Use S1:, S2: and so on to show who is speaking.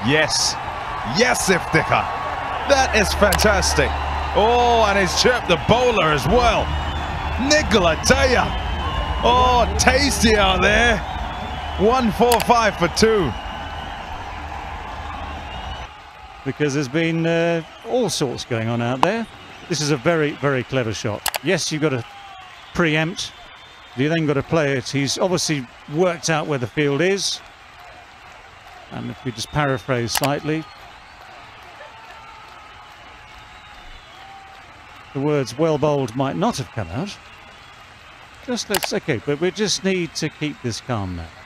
S1: Yes. Yes, Iftikhar. That is fantastic. Oh, and he's chirped the bowler as well. Nicola Taya. Oh, tasty out there. 145 for 2.
S2: Because there's been all sorts going on out there. This is a very, very clever shot. Yes, you've got to preempt. You then got to play it. He's obviously worked out where the field is. And if we just paraphrase slightly, the words "well bowled" might not have come out. Okay, but we just need to keep this calm now.